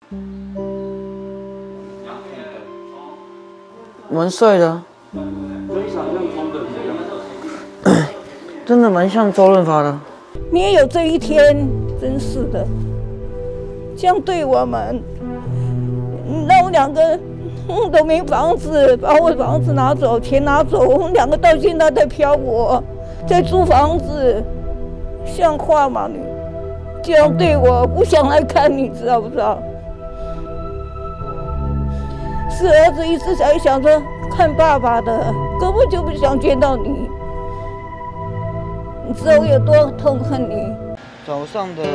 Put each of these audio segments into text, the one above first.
蛮帅的、啊， 跟想象中的一样。 真的蛮像周润发的。 你也有这一天，真是的，这样对我们，让我两个都没房子，把我房子拿走，钱拿走，我们两个到现在在漂泊，在租房子，像话吗你？这样对我，不想来看你，知道不知道？是儿子一直在想着看爸爸的，根本就不想见到你。你知道我有多痛恨你？ 早上的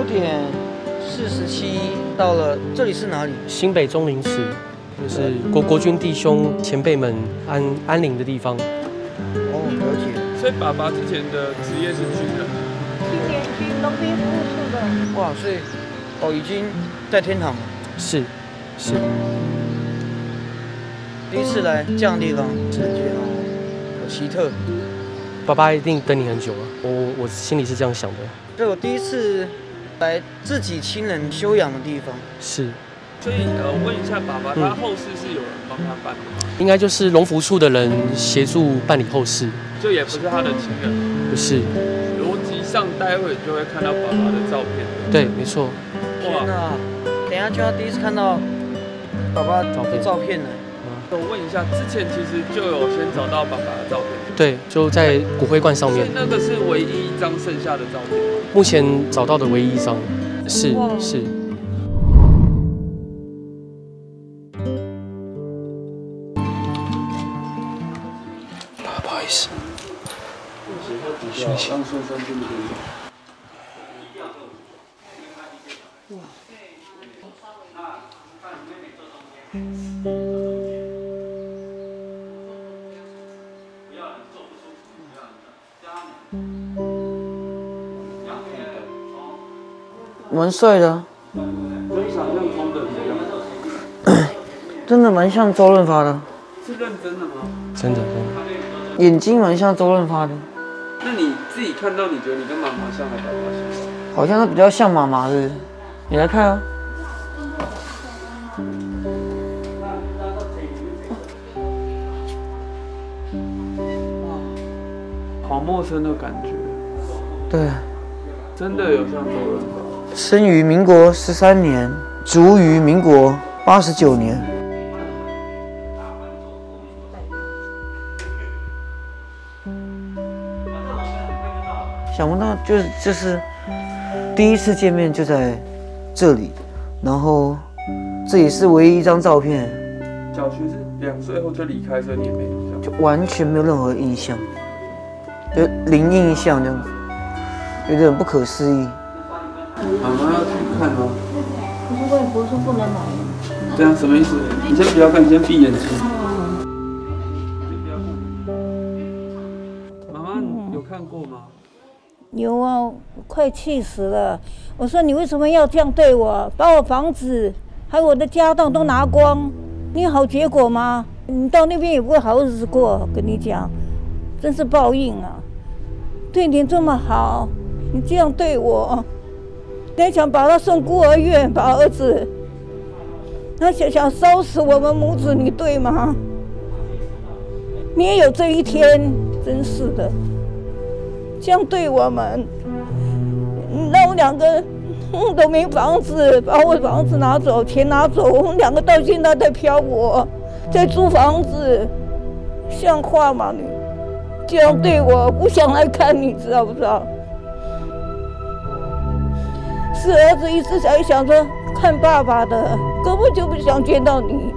9:47到了，这里是哪里？ 新北钟灵祠，就是国军弟兄前辈们安宁的地方。 哦，了解。 所以爸爸之前的职业是军人， 青年军农民服务处的。 哇，所以已经在天堂了。 是。 第一次来这样的地方，感觉好奇特。 爸爸一定等你很久了，我心里是这样想的。 对，我第一次来自己亲人休养的地方。是。 所以问一下爸爸，他后事是有人帮他办的吗？ 应该就是龙福处的人协助办理后事， 就也不是他的亲人。 不是。 逻辑上，待会就会看到爸爸的照片。 对，没错。 天哪，等一下就要第一次看到爸爸的照片了。 我问一下，之前其实就有先找到爸爸的照片。 对，就在骨灰罐上面。 所以那个是唯一一张剩下的照片。 目前找到的唯一一张。是。不好意思。休息。 蛮帅的、啊， 跟想象中的一样。 真的蛮像周润发的。 是认真的吗？ 真的。 眼睛蛮像周润发的。 那你自己看到，你觉得你跟妈妈像还是爸爸像？ 好像他比较像妈妈的，你来看啊。 好陌生的感觉。 对。 真的有像周润发。 生于民国13年，卒于民国89年。想不到就是第一次见面就在这里，然后这也是唯一一张照片。 小学是2岁后就离开，所以你也没印象， 就完全没有任何印象，就零印象这样子，有点不可思议。 妈妈要去看哦。 可是外婆说不能来。 这样什么意思？你先不要看，你先闭眼睛。妈妈，你有看过吗？ 有啊，我快气死了！我说你为什么要这样对我？把我房子还有我的家当都拿光，你有好结果吗？你到那边也不会好日子过。跟你讲，真是报应啊！对你这么好，你这样对我。你还想把他送孤儿院，把儿子，他想烧死我们母子，你对吗？你也有这一天，真是的，这样对我们，让我两个都没房子，把我房子拿走，钱拿走，我们两个到现在在漂泊，在租房子，像话吗你？这样对我，不想来看你，知道不知道？是儿子一直在想着看爸爸的，根本就不想见到你。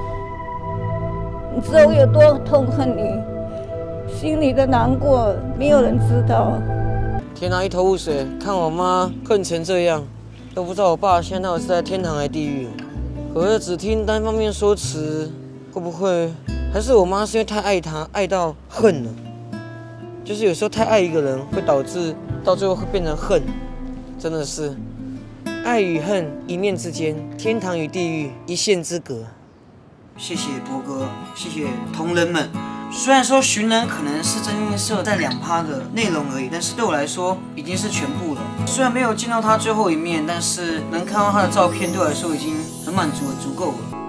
你知道我有多痛恨你，心里的难过没有人知道。 天哪，一头雾水，看我妈恨成这样，都不知道我爸现在到底是在天堂还是地狱。可是只听单方面说辞，会不会还是我妈是因为太爱他，爱到恨了？就是有时候太爱一个人，会导致到最后会变成恨，真的是。爱与恨一念之间，天堂与地狱一线之隔。谢谢博哥，谢谢同仁们。虽然说寻人可能是真心社在2%的内容而已，但是对我来说已经是全部了。 虽然没有见到他最后一面，但是能看到他的照片，对我来说已经很满足了，足够了。